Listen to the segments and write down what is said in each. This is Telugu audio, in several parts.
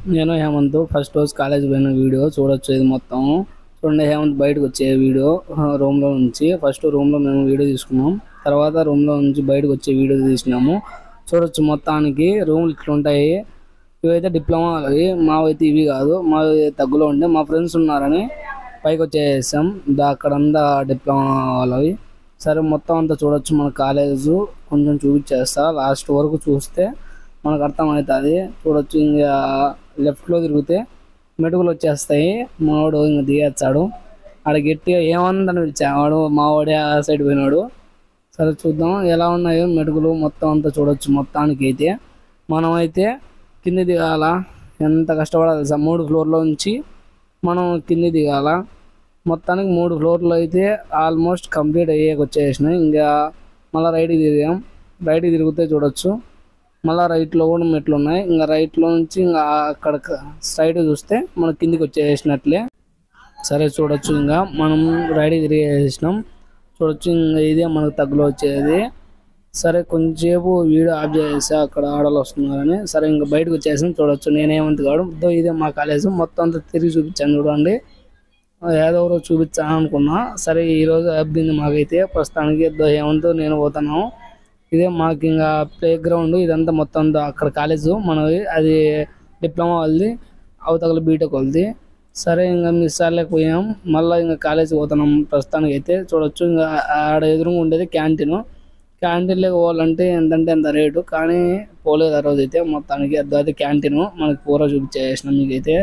నేను హేమంత్ ఫస్ట్ రోజు కాలేజ్ పోయిన వీడియో చూడొచ్చు. ఇది మొత్తం చూడండి. హేమంత్ బయటకు వచ్చే వీడియో రూమ్లో నుంచి. ఫస్ట్ రూమ్లో మేము వీడియో తీసుకున్నాం, తర్వాత రూమ్లో నుంచి బయటకు వచ్చే వీడియో తీసినాము. చూడొచ్చు మొత్తానికి రూమ్లు ఇట్లుంటాయి. ఇవైతే డిప్లొమా వాళ్ళవి, మావైతే ఇవి కాదు. మావి తగ్గులో ఉండే మా ఫ్రెండ్స్ ఉన్నారని పైకి వచ్చేసాం. అక్కడంతా డిప్లొమా వాళ్ళవి. సరే మొత్తం అంతా చూడొచ్చు. మన కాలేజు కొంచెం చూపించేస్తా, లాస్ట్ వరకు చూస్తే మనకు అర్థమవుతుంది. చూడొచ్చు. ఇంకా లెఫ్ట్లో తిరిగితే మెటుకులు వచ్చేస్తాయి. మావాడు ఇంకా దిగేస్తాడు. ఆడ గట్టిగా ఏమందని పిలిచాడు, మావాడే ఆ సైడ్ పోయినాడు. సరే చూద్దాం ఎలా ఉన్నాయో మెటుకులు మొత్తం అంతా చూడొచ్చు. మొత్తానికి అయితే మనమైతే కింది దిగాల. ఎంత కష్టపడాలి తెలుసా, 3 ఫ్లోర్లో నుంచి మనం కింది దిగాల. మొత్తానికి 3 ఫ్లోర్లు అయితే ఆల్మోస్ట్ కంప్లీట్ వచ్చేసినాయి. ఇంకా మళ్ళీ రైట్కి తిరిగాం. రైట్కి తిరిగితే చూడొచ్చు మళ్ళీ రైట్లో కూడా మెట్లు ఉన్నాయి. ఇంకా రైట్లో నుంచి ఇంకా అక్కడ స్ట్రైట్ చూస్తే మన కిందికి వచ్చేసినట్లే. సరే చూడొచ్చు. ఇంకా మనం రైట్కి తిరిగేసినాం. చూడొచ్చు ఇంకా ఇదే మనకు తగ్గులో వచ్చేది. సరే కొంచెంసేపు వీడియో ఆఫ్ చేసా, అక్కడ ఆడలు వస్తున్నారని. సరే ఇంకా బయటకు వచ్చేసాం. చూడొచ్చు నేనేమంత కాదు, ఇదే మా కాలేజ్. మొత్తం అంతా తిరిగి చూపించాను చూడండి. ఏదో రోజు చూపించాను అనుకున్నా. సరే ఈరోజు అబ్బింది మాకైతే. ప్రస్తుతానికి ఏమంతో నేను పోతాను. ఇదే మాకు ఇంకా ప్లే గ్రౌండ్. ఇదంతా మొత్తం అక్కడ కాలేజ్ మనది, అది డిప్లొమా వాళ్ళది, అవతల B.tech వాళ్ళది. సరే ఇంకా మిస్ అవ్వలేకపోయాం. మళ్ళీ ఇంకా కాలేజీకి పోతున్నాం ప్రస్తుతానికి అయితే. చూడొచ్చు ఇంకా ఆడ ఎదురుగా ఉండేది క్యాంటీన్. క్యాంటీన్లోకి పోవాలంటే ఎంతంటే ఎంత రేటు, కానీ పోలేదు ఆ రోజు అయితే. మొత్తానికి అది క్యాంటీన్ మనకి పూర చూపించేసినాం మీకైతే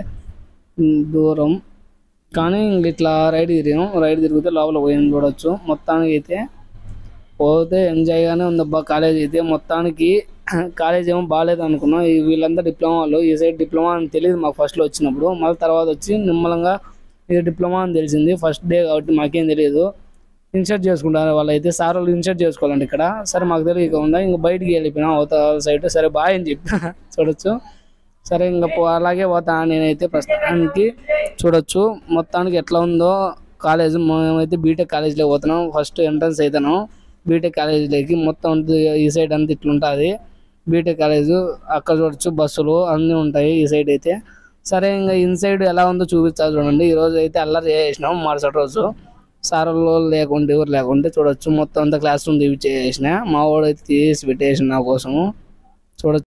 దూరం. కానీ ఇంక ఇట్లా రైట్ తిరిగాం. రైట్ తిరిగితే లోపల పోయాం. చూడొచ్చు మొత్తానికి అయితే పోతే ఎంజాయ్గానే ఉందబ్బా కాలేజ్ అయితే. మొత్తానికి కాలేజ్ ఏమో బాగాలేదు అనుకున్నాం. వీళ్ళంతా డిప్లొమా వాళ్ళు. ఈ సైడ్ డిప్లొమా అని తెలియదు మాకు ఫస్ట్లో వచ్చినప్పుడు. మళ్ళీ తర్వాత వచ్చి నిమ్మలంగా ఇది డిప్లొమా అని తెలిసింది. ఫస్ట్ డే కాబట్టి మాకేం తెలియదు. ఇన్షర్ట్ చేసుకుంటారు వాళ్ళైతే. సార్ వాళ్ళు ఇన్షర్ట్ చేసుకోవాలండి ఇక్కడ. సరే మాకు తెలియక ఉందా, ఇంకా బయటికి వెళ్ళిపోయినాం అవతల సైడ్. సరే బాయ్ అని చెప్పి చూడొచ్చు. సరే ఇంకా అలాగే పోతా నేనైతే ప్రస్తుతానికి. చూడొచ్చు మొత్తానికి ఎట్లా ఉందో కాలేజ్. మేమైతే B.tech కాలేజీలో పోతున్నాం. ఫస్ట్ ఎంట్రన్స్ అవుతాను B.tech కాలేజీలోకి. మొత్తం ఈ సైడ్ అంతా ఇట్లుంటుంది B.tech కాలేజు. అక్కడ చూడొచ్చు బస్సులు అన్నీ ఉంటాయి ఈ సైడ్ అయితే. సరే ఇంకా ఇన్సైడ్ ఎలా ఉందో చూపించాలి చూడండి. ఈరోజు అయితే అల్లరి చేసినాం మరుసటి రోజు. సార్ వాళ్ళు లేకుంటే ఎవరు లేకుంటే చూడొచ్చు మొత్తం అంతా క్లాస్ రూమ్ తీపిచ్చేసిన. మా వాడు అయితే తీసి పెట్టేసిన నా కోసము. చూడొచ్చు.